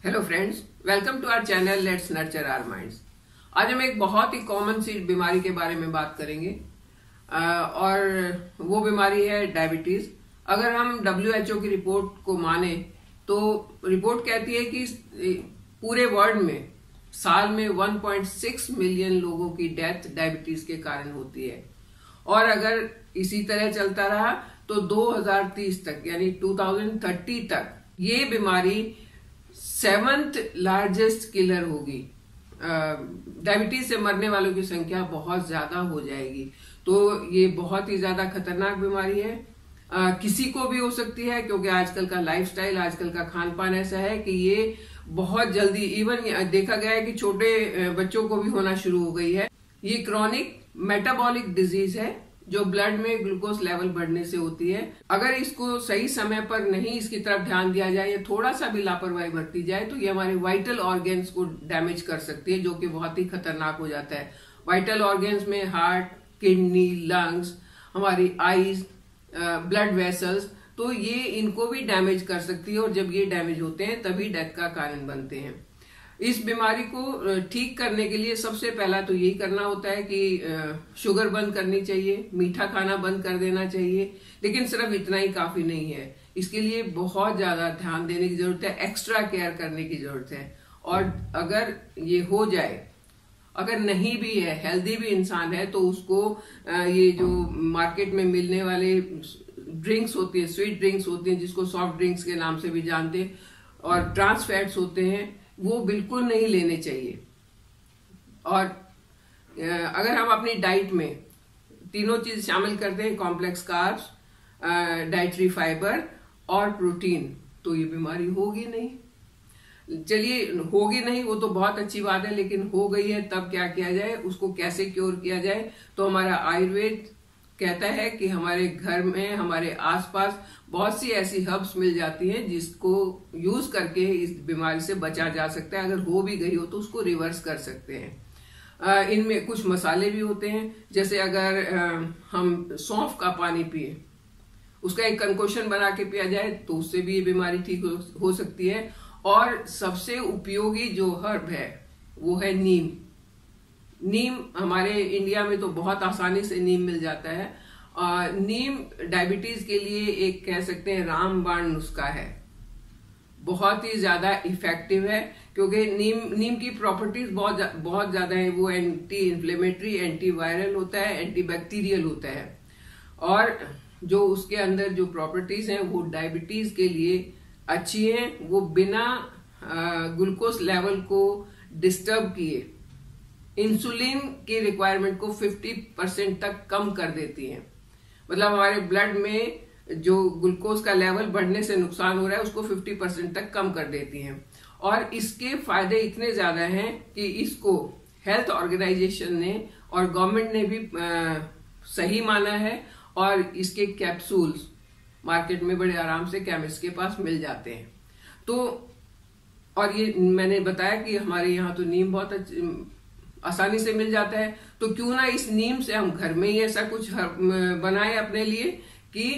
Hello friends, welcome to our channel let's nurture our minds. आज हम एक बहुत ही कॉमन सी बीमारी के बारे में बात करेंगे और वो बीमारी है डायबिटीज। अगर हम WHO की रिपोर्ट को माने तो रिपोर्ट कहती है कि पूरे वर्ल्ड में साल में 1.6 मिलियन लोगों की डेथ डायबिटीज के कारण होती है और अगर इसी तरह चलता रहा तो 2030 तक यानी 2030 तक ये बीमारी 7th लार्जेस्ट किलर होगी। डायबिटीज से मरने वालों की संख्या बहुत ज्यादा हो जाएगी। तो ये बहुत ही ज्यादा खतरनाक बीमारी है। किसी को भी हो सकती है क्योंकि आजकल का लाइफस्टाइल, आजकल का खान पान ऐसा है कि ये बहुत जल्दी, इवन देखा गया है कि छोटे बच्चों को भी होना शुरू हो गई है। ये क्रॉनिक मेटाबॉलिक डिजीज है जो ब्लड में ग्लूकोज लेवल बढ़ने से होती है। अगर इसको सही समय पर नहीं इसकी तरफ ध्यान दिया जाए या थोड़ा सा भी लापरवाही बरती जाए तो ये हमारे वाइटल ऑर्गेन्स को डैमेज कर सकती है, जो कि बहुत ही खतरनाक हो जाता है। वाइटल ऑर्गेन्स में हार्ट, किडनी, लंग्स, हमारी आईज, ब्लड वेसल्स, तो ये इनको भी डैमेज कर सकती है और जब ये डैमेज होते हैं तभी डेथ का कारण बनते हैं। इस बीमारी को ठीक करने के लिए सबसे पहला तो यही करना होता है कि शुगर बंद करनी चाहिए, मीठा खाना बंद कर देना चाहिए। लेकिन सिर्फ इतना ही काफी नहीं है, इसके लिए बहुत ज्यादा ध्यान देने की जरूरत है, एक्स्ट्रा केयर करने की जरूरत है। और अगर ये हो जाए, अगर नहीं भी है, हेल्दी भी इंसान है, तो उसको ये जो मार्केट में मिलने वाले ड्रिंक्स होती है, स्वीट ड्रिंक्स होती हैं जिसको सॉफ्ट ड्रिंक्स के नाम से भी जानते हैं, और ट्रांस फैट्स होते हैं, वो बिल्कुल नहीं लेने चाहिए। और अगर हम अपनी डाइट में तीनों चीज शामिल करते हैं, कॉम्प्लेक्स कार्ब्स, डाइटरी फाइबर और प्रोटीन, तो ये बीमारी होगी नहीं। चलिए, होगी नहीं वो तो बहुत अच्छी बात है, लेकिन हो गई है तब क्या किया जाए, उसको कैसे क्योर किया जाए। तो हमारा आयुर्वेद कहता है कि हमारे घर में, हमारे आसपास बहुत सी ऐसी हर्ब्स मिल जाती हैं जिसको यूज करके इस बीमारी से बचा जा सकता है। अगर हो भी गई हो तो उसको रिवर्स कर सकते हैं। इनमें कुछ मसाले भी होते हैं, जैसे अगर हम सौंफ का पानी पिए, उसका एक कंकोशन बना के पिया जाए तो उससे भी ये बीमारी ठीक हो सकती है। और सबसे उपयोगी जो हर्ब है वो है नीम। नीम हमारे इंडिया में तो बहुत आसानी से नीम मिल जाता है। नीम डायबिटीज के लिए एक कह सकते हैं रामबाण नुस्खा है, बहुत ही ज्यादा इफेक्टिव है क्योंकि नीम की प्रॉपर्टीज बहुत ज्यादा है। वो एंटी इन्फ्लेमेटरी, एंटी वायरल होता है, एंटी बैक्टीरियल होता है, और जो उसके अंदर जो प्रॉपर्टीज हैं वो डायबिटीज के लिए अच्छी है। वो बिना ग्लूकोज लेवल को डिस्टर्ब किए इंसुलिन की रिक्वायरमेंट को 50% तक कम कर देती हैं। मतलब हमारे ब्लड में जो ग्लूकोज का लेवल बढ़ने से नुकसान हो रहा है उसको 50% तक कम कर देती हैं। और इसके फायदे इतने ज्यादा हैं कि इसको हेल्थ ऑर्गेनाइजेशन ने और गवर्नमेंट ने भी सही माना है, और इसके कैप्सूल्स मार्केट में बड़े आराम से केमिस्ट के पास मिल जाते हैं। तो और ये मैंने बताया कि हमारे यहाँ तो नीम बहुत आसानी से मिल जाता है, तो क्यों ना इस नीम से हम घर में ही ऐसा कुछ बनाए अपने लिए कि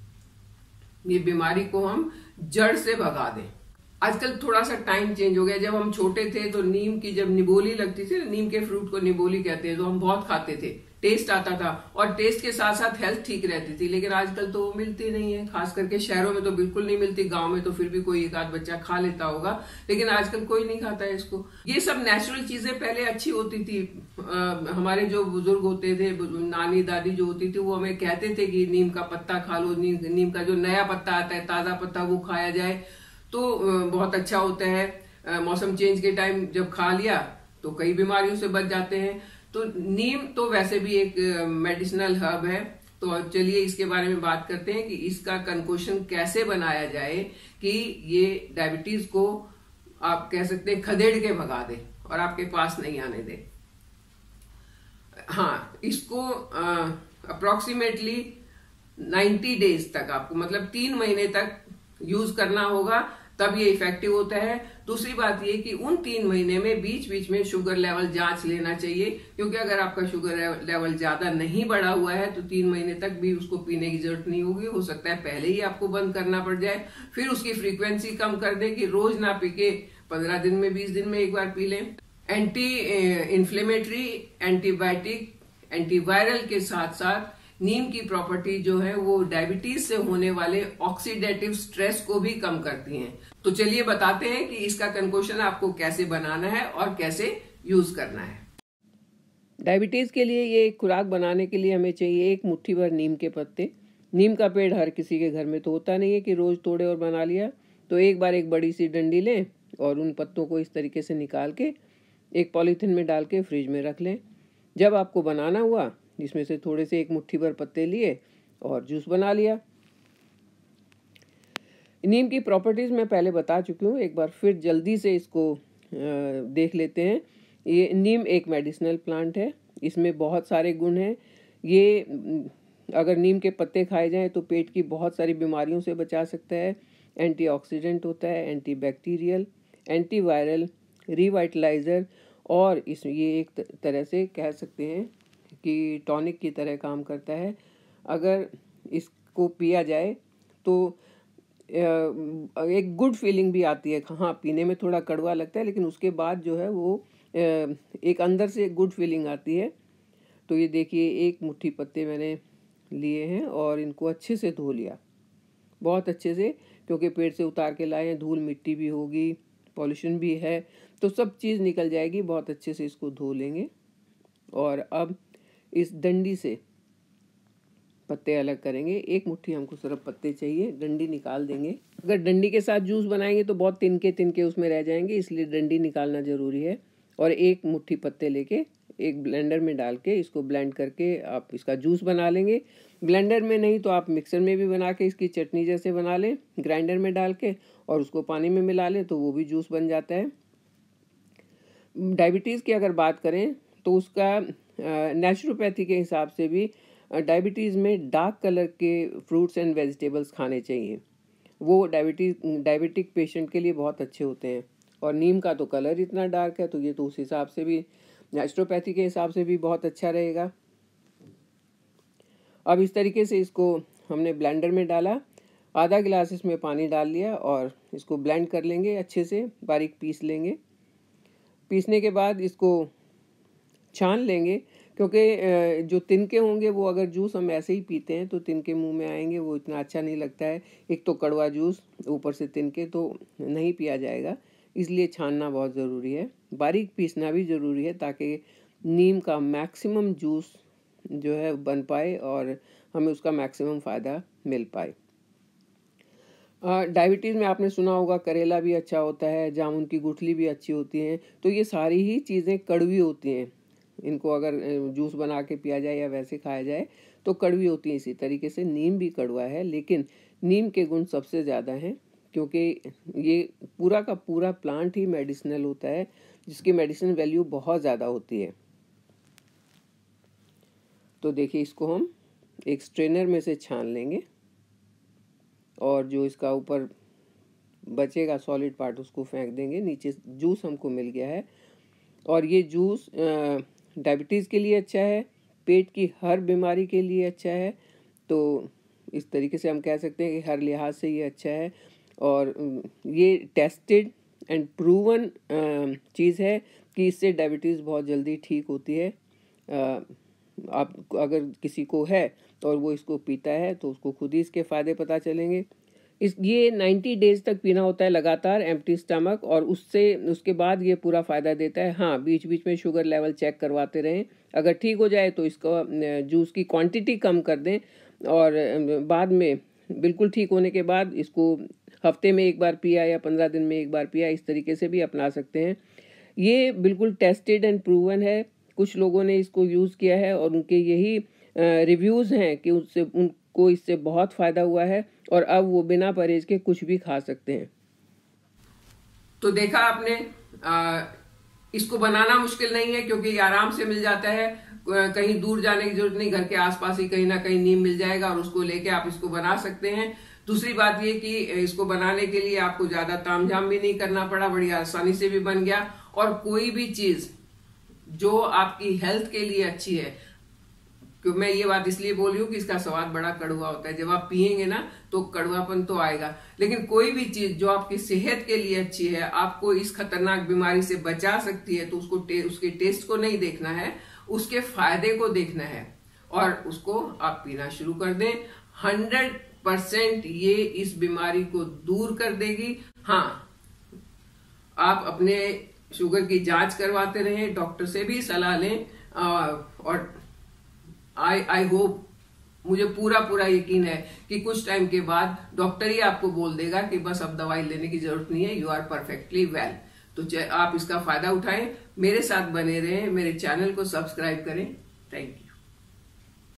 ये बीमारी को हम जड़ से भगा दें। आजकल थोड़ा सा टाइम चेंज हो गया। जब हम छोटे थे तो नीम की जब निबोली लगती थी, नीम के फ्रूट को निबोली कहते हैं, तो हम बहुत खाते थे, टेस्ट आता था और टेस्ट के साथ साथ हेल्थ ठीक रहती थी। लेकिन आजकल तो वो मिलती नहीं है, खास करके शहरों में तो बिल्कुल नहीं मिलती। गांव में तो फिर भी कोई एक आध बच्चा खा लेता होगा, लेकिन आजकल कोई नहीं खाता है इसको। ये सब नेचुरल चीजें पहले अच्छी होती थी। हमारे जो बुजुर्ग होते थे, नानी दादी जो होती थी, वो हमें कहते थे कि नीम का पत्ता खा लो, नीम का जो नया पत्ता आता है, ताजा पत्ता, वो खाया जाए तो बहुत अच्छा होता है। मौसम चेंज के टाइम जब खा लिया तो कई बीमारियों से बच जाते हैं। तो नीम तो वैसे भी एक मेडिसिनल हर्ब है। तो चलिए इसके बारे में बात करते हैं कि इसका कंकोशन कैसे बनाया जाए कि ये डायबिटीज को आप कह सकते हैं खदेड़ के भगा दे और आपके पास नहीं आने दे। हाँ, इसको अप्रोक्सीमेटली 90 डेज तक आपको, मतलब 3 महीने तक यूज करना होगा, तब ये इफेक्टिव होता है। दूसरी बात ये कि उन 3 महीने में बीच बीच में शुगर लेवल जांच लेना चाहिए, क्योंकि अगर आपका शुगर लेवल ज्यादा नहीं बढ़ा हुआ है तो 3 महीने तक भी उसको पीने की जरूरत नहीं होगी। हो सकता है पहले ही आपको बंद करना पड़ जाए। फिर उसकी फ्रीक्वेंसी कम कर दें कि रोज ना पी के 15 दिन में 20 दिन में एक बार पी लें। एंटी इन्फ्लेमेटरी, एंटीबायोटिक, एंटीवायरल के साथ साथ नीम की प्रॉपर्टी जो है वो डायबिटीज से होने वाले ऑक्सीडेटिव स्ट्रेस को भी कम करती हैं। तो चलिए बताते हैं कि इसका कंकोशन आपको कैसे बनाना है और कैसे यूज करना है। डायबिटीज के लिए ये खुराक बनाने के लिए हमें चाहिए 1 मुट्ठी भर नीम के पत्ते। नीम का पेड़ हर किसी के घर में तो होता नहीं है कि रोज तोड़े और बना लिया, तो एक बार एक बड़ी सी डंडी लें और उन पत्तों को इस तरीके से निकाल के एक पॉलीथिन में डाल के फ्रिज में रख लें। जब आपको बनाना हुआ, इसमें से थोड़े से 1 मुट्ठी भर पत्ते लिए और जूस बना लिया। नीम की प्रॉपर्टीज मैं पहले बता चुकी हूँ, एक बार फिर जल्दी से इसको देख लेते हैं। ये नीम एक मेडिसिनल प्लांट है, इसमें बहुत सारे गुण हैं। ये अगर नीम के पत्ते खाए जाएं तो पेट की बहुत सारी बीमारियों से बचा सकता है। एंटीऑक्सीडेंट होता है, एंटीबैक्टीरियल, एंटीवायरल, रिवाइटलाइजर, और ये एक तरह से कह सकते हैं कि टॉनिक की तरह काम करता है। अगर इसको पिया जाए तो एक गुड फीलिंग भी आती है। हाँ, पीने में थोड़ा कड़वा लगता है, लेकिन उसके बाद जो है वो एक अंदर से गुड फीलिंग आती है। तो ये देखिए 1 मुट्ठी पत्ते मैंने लिए हैं और इनको अच्छे से धो लिया, बहुत अच्छे से, क्योंकि पेट से उतार के लाए हैं, धूल मिट्टी भी होगी, पॉल्यूशन भी है, तो सब चीज़ निकल जाएगी। बहुत अच्छे से इसको धो लेंगे और अब इस डंडी से पत्ते अलग करेंगे। 1 मुट्ठी हमको सिर्फ पत्ते चाहिए, डंडी निकाल देंगे। अगर डंडी के साथ जूस बनाएंगे तो बहुत तिनके तिनके उसमें रह जाएंगे, इसलिए डंडी निकालना ज़रूरी है। और 1 मुट्ठी पत्ते लेके एक ब्लेंडर में डाल के इसको ब्लेंड करके आप इसका जूस बना लेंगे। ब्लेंडर में नहीं तो आप मिक्सर में भी बना के इसकी चटनी जैसे बना लें, ग्राइंडर में डाल के, और उसको पानी में मिला लें तो वो भी जूस बन जाता है। डायबिटीज़ की अगर बात करें तो उसका नेचुरोपैथी के हिसाब से भी डायबिटीज़ में डार्क कलर के फ्रूट्स एंड वेजिटेबल्स खाने चाहिए। वो डायबिटिक पेशेंट के लिए बहुत अच्छे होते हैं। और नीम का तो कलर इतना डार्क है, तो ये तो उस हिसाब से भी, नेचुरोपैथी के हिसाब से भी बहुत अच्छा रहेगा। अब इस तरीके से इसको हमने ब्लेंडर में डाला, आधा गिलास इसमें पानी डाल लिया और इसको ब्लेंड कर लेंगे, अच्छे से बारीक पीस लेंगे। पीसने के बाद इसको छान लेंगे, क्योंकि जो तिनके होंगे वो अगर जूस हम ऐसे ही पीते हैं तो तिनके मुंह में आएंगे, वो इतना अच्छा नहीं लगता है। एक तो कड़वा जूस, ऊपर से तिनके, तो नहीं पिया जाएगा, इसलिए छानना बहुत ज़रूरी है। बारीक पीसना भी ज़रूरी है ताकि नीम का मैक्सिमम जूस जो है बन पाए और हमें उसका मैक्सिमम फ़ायदा मिल पाए। डायबिटीज़ में आपने सुना होगा करेला भी अच्छा होता है, जामुन की गुठली भी अच्छी होती हैं। तो ये सारी ही चीज़ें कड़वी होती हैं, इनको अगर जूस बना के पिया जाए या वैसे खाया जाए तो कड़वी होती हैं। इसी तरीके से नीम भी कड़वा है, लेकिन नीम के गुण सबसे ज़्यादा हैं, क्योंकि ये पूरा का पूरा प्लांट ही मेडिसिनल होता है, जिसकी मेडिसिन वैल्यू बहुत ज़्यादा होती है। तो देखिए, इसको हम एक स्ट्रेनर में से छान लेंगे और जो इसका ऊपर बचेगा सॉलिड पार्ट उसको फेंक देंगे। नीचे जूस हमको मिल गया है और ये जूस डायबिटीज़ के लिए अच्छा है, पेट की हर बीमारी के लिए अच्छा है। तो इस तरीके से हम कह सकते हैं कि हर लिहाज से ये अच्छा है और ये टेस्टेड एंड प्रूवन चीज़ है कि इससे डायबिटीज़ बहुत जल्दी ठीक होती है। आप अगर किसी को है और वो इसको पीता है तो उसको खुद ही इसके फ़ायदे पता चलेंगे। ये 90 डेज तक पीना होता है लगातार एम्प्टी स्टमक, और उसके बाद ये पूरा फ़ायदा देता है। हाँ, बीच बीच में शुगर लेवल चेक करवाते रहें, अगर ठीक हो जाए तो इसका जूस की क्वांटिटी कम कर दें और बाद में बिल्कुल ठीक होने के बाद इसको हफ्ते में 1 बार पिया या 15 दिन में 1 बार पिया, इस तरीके से भी अपना सकते हैं। ये बिल्कुल टेस्टेड एंड प्रूवन है। कुछ लोगों ने इसको यूज़ किया है और उनके यही रिव्यूज़ हैं कि उनको इससे बहुत फ़ायदा हुआ है और अब वो बिना परहेज के कुछ भी खा सकते हैं। तो देखा आपने, इसको बनाना मुश्किल नहीं है क्योंकि आराम से मिल जाता है, कहीं दूर जाने की जरूरत नहीं, घर के आसपास ही कहीं ना कहीं नीम मिल जाएगा और उसको लेके आप इसको बना सकते हैं। दूसरी बात ये कि इसको बनाने के लिए आपको ज्यादा तामझाम भी नहीं करना पड़ा, बड़ी आसानी से भी बन गया। और कोई भी चीज जो आपकी हेल्थ के लिए अच्छी है, क्योंकि मैं ये बात इसलिए बोल रही हूँ कि इसका स्वाद बड़ा कड़वा होता है, जब आप पियेंगे ना तो कड़वापन तो आएगा, लेकिन कोई भी चीज जो आपकी सेहत के लिए अच्छी है, आपको इस खतरनाक बीमारी से बचा सकती है, तो उसके टेस्ट को नहीं देखना है, उसके फायदे को देखना है और उसको आप पीना शुरू कर दें। 100% ये इस बीमारी को दूर कर देगी। हाँ, आप अपने शुगर की जांच करवाते रहें, डॉक्टर से भी सलाह लें और आई होप, मुझे पूरा यकीन है कि कुछ टाइम के बाद डॉक्टर ही आपको बोल देगा कि बस अब दवाई लेने की जरूरत नहीं है, यू आर परफेक्टली वेल। तो आप इसका फायदा उठाएं, मेरे साथ बने रहें, मेरे चैनल को सब्सक्राइब करें। Thank you.